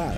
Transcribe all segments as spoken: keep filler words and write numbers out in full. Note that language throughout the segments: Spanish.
Hogar.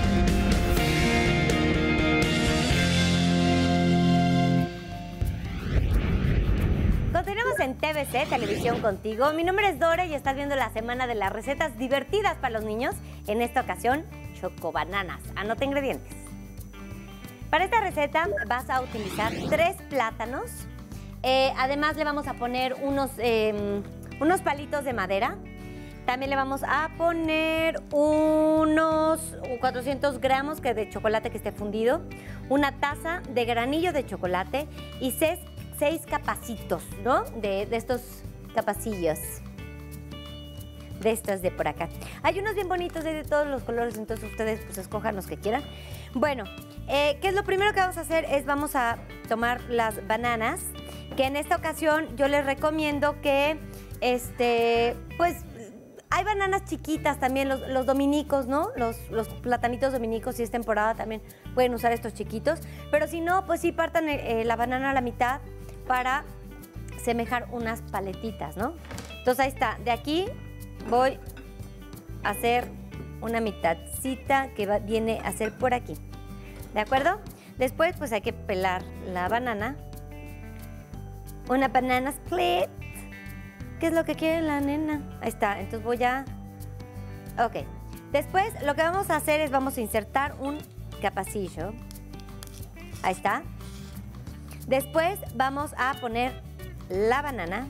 Continuamos en T V C, Televisión Contigo. Mi nombre es Dora y estás viendo la semana de las recetas divertidas para los niños. En esta ocasión, chocobananas. Anota ingredientes. Para esta receta vas a utilizar tres plátanos. Eh, además le vamos a poner unos, eh, unos palitos de madera. También le vamos a poner unos cuatrocientos gramos que de chocolate que esté fundido, una taza de granillo de chocolate y seis, seis capacitos, ¿no? De, de estos capacillos. De estos de por acá. Hay unos bien bonitos de todos los colores, entonces ustedes pues escojan los que quieran. Bueno, eh, ¿qué es lo primero que vamos a hacer? Es vamos a tomar las bananas, que en esta ocasión yo les recomiendo que, este, pues, hay bananas chiquitas también, los, los dominicos, ¿no? Los, los platanitos dominicos, si es temporada, también pueden usar estos chiquitos. Pero si no, pues sí partan eh, la banana a la mitad para semejar unas paletitas, ¿no? Entonces ahí está. De aquí voy a hacer una mitadcita que va, viene a ser por aquí. ¿De acuerdo? Después, pues hay que pelar la banana. Una banana split. ¿Qué es lo que quiere la nena? Ahí está, entonces voy a... Ok. Después lo que vamos a hacer es vamos a insertar un capacillo. Ahí está. Después vamos a poner la banana.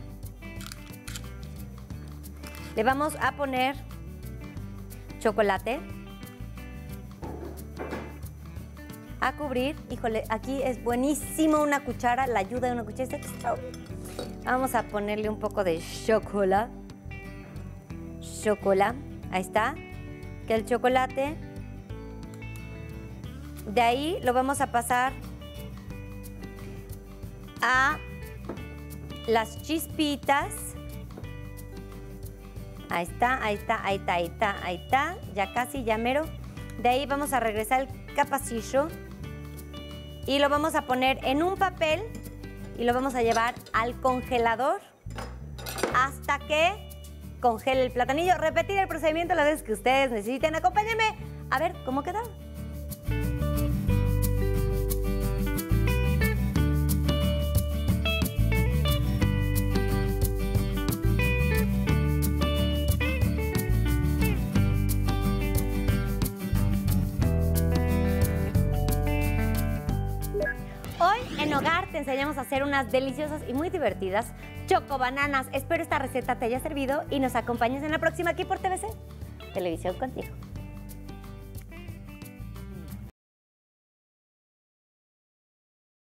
Le vamos a poner chocolate. A cubrir. Híjole, aquí es buenísimo una cuchara, la ayuda de una cuchara. Vamos a ponerle un poco de chocolate. Chocolate. Ahí está. Que el chocolate. De ahí lo vamos a pasar a las chispitas. Ahí está, ahí está, ahí está, ahí está, ahí está. Ya casi, ya mero. De ahí vamos a regresar el capacillo. Y lo vamos a poner en un papel. Y lo vamos a llevar al congelador hasta que congele el platanillo. Repetir el procedimiento las veces que ustedes necesiten. Acompáñenme a ver cómo queda. Hoy en Hogar te enseñamos a hacer unas deliciosas y muy divertidas chocobananas. Espero esta receta te haya servido y nos acompañes en la próxima aquí por T V C, Televisión Contigo.